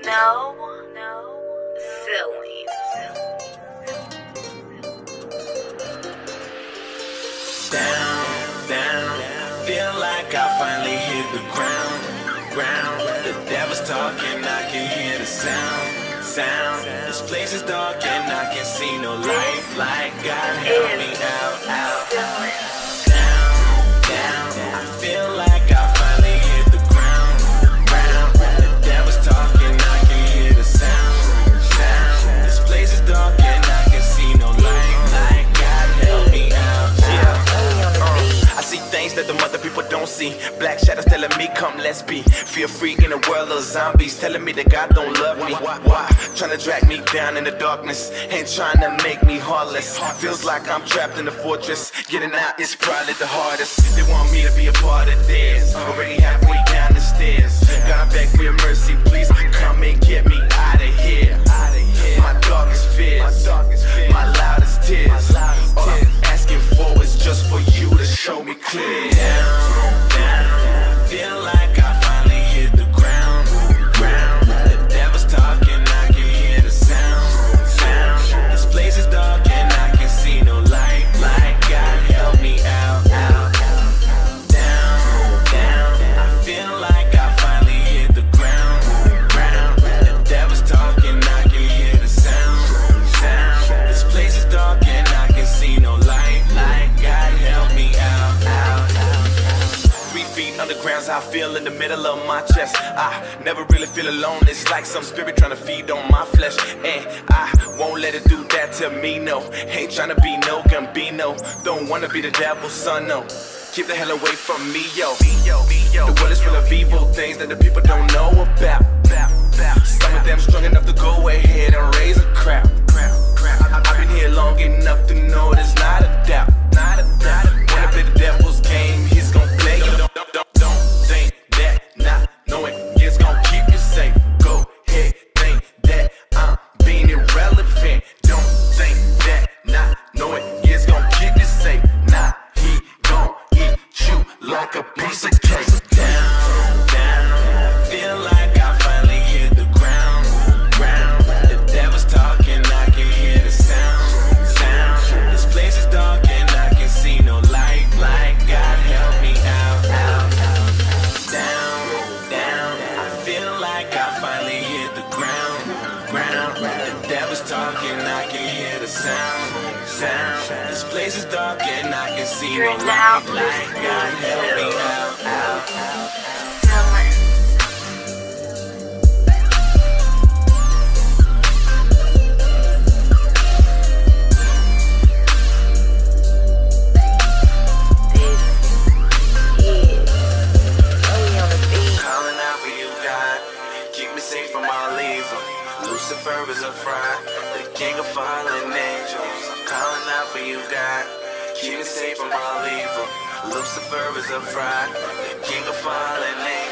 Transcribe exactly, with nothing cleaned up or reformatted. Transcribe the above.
No, no, silly. Down, down, I feel like I finally hit the ground, ground. The devil's talking, I can hear the sound, sound. This place is dark and I can see no light, light. God help me out, out. Down, down, I feel like I finally hit the ground, ground. The devil's talking, I can hear the sound, sound. This place is dark and I can see no light, light. God help me out, yeah. I see things that the other people don't see. Black shadows telling me, come let's be. Feel free in a world of zombies, telling me that God don't love me. Why? Trying to drag me down in the darkness, ain't trying to make me heartless. Feels like I'm trapped in a fortress, getting out is probably the hardest. They want me to be a part of theirs, already halfway down the stairs. God, I beg for your mercy, please come and get me out of here. My darkest fears, my loudest tears. All I'm asking for is just for you to show me clear. Down, down, I feel like I finally hit the ground, ground. The devil's talking, I can hear the sound, sound. This place is dark and I can see no light, light. God help me out, out. Down, down, I feel like I finally hit the ground, ground. The devil's talking, I can hear the sound, sound. This place is dark and I can see no light, light. God help me out, out, out. Three feet underground's how I feel in the middle of my chest. I never really feel alone. It's like some spirit trying to feed on my flesh, and I won't let it do that to me, no. Ain't trying to be no Gambino. Don't wanna be the devil's son, no. Keep the hell away from me, yo. The world is full of evil things that the people don't know about. Some of them strong enough to go ahead and raise a crowd. I've been here long enough to know there's not a doubt. Wanna play the devil's game, he's gon' play you. Don't, don't, don't, don't think that not knowing it's gon' keep you safe. Go ahead, think that I'm being irrelevant. Don't think that not knowing it's gon' keep you safe. Nah, he gon' eat you like a piece of cake. Down, down, I feel like I finally hit the ground, ground. The devil's talking, I can hear the sound, sound. This place is dark and I can see no light, light. God help me out, out, out. Down, down, I feel like I finally hit the ground, ground. The devil's talking, I can hear the sound, sound. This place is dark and I can see no light, light. God help me out, out, out. Lucifer is a fraud, the king of fallen angels. I'm calling out for you, God. Keep me safe from all evil. Lucifer is a fraud, the king of fallen angels.